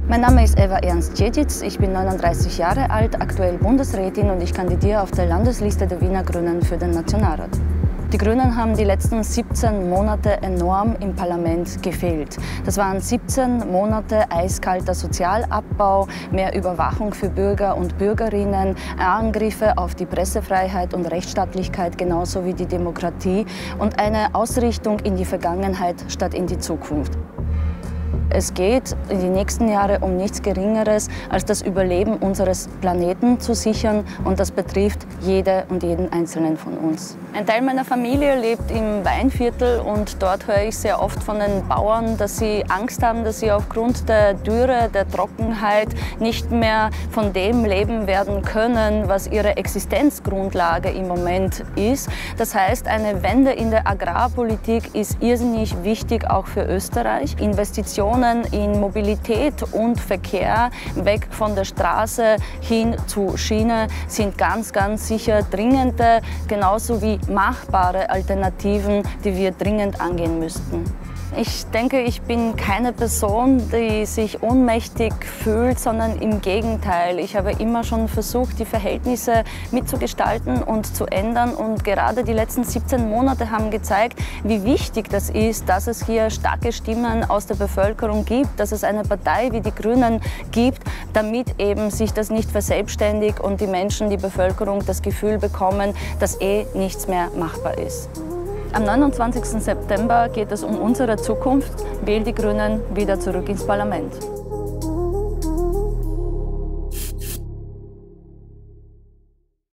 Mein Name ist Eva Ernst-Djedzic, ich bin 39 Jahre alt, aktuell Bundesrätin und ich kandidiere auf der Landesliste der Wiener Grünen für den Nationalrat. Die Grünen haben die letzten 17 Monate enorm im Parlament gefehlt. Das waren 17 Monate eiskalter Sozialabbau, mehr Überwachung für Bürger und Bürgerinnen, Angriffe auf die Pressefreiheit und Rechtsstaatlichkeit genauso wie die Demokratie und eine Ausrichtung in die Vergangenheit statt in die Zukunft. Es geht in die nächsten Jahre um nichts Geringeres, als das Überleben unseres Planeten zu sichern. Und das betrifft jede und jeden Einzelnen von uns. Ein Teil meiner Familie lebt im Weinviertel und dort höre ich sehr oft von den Bauern, dass sie Angst haben, dass sie aufgrund der Dürre, der Trockenheit nicht mehr von dem leben werden können, was ihre Existenzgrundlage im Moment ist. Das heißt, eine Wende in der Agrarpolitik ist irrsinnig wichtig, auch für Österreich. Investitionen in Mobilität und Verkehr weg von der Straße hin zu Schiene sind ganz sicher dringende, genauso wie machbare Alternativen, die wir dringend angehen müssten. Ich denke, ich bin keine Person, die sich ohnmächtig fühlt, sondern im Gegenteil. Ich habe immer schon versucht, die Verhältnisse mitzugestalten und zu ändern. Und gerade die letzten 17 Monate haben gezeigt, wie wichtig das ist, dass es hier starke Stimmen aus der Bevölkerung gibt, dass es eine Partei wie die Grünen gibt, damit eben sich das nicht verselbstständigt und die Menschen, die Bevölkerung das Gefühl bekommen, dass nichts mehr machbar ist. Am 29. September geht es um unsere Zukunft. Wählt die Grünen wieder zurück ins Parlament.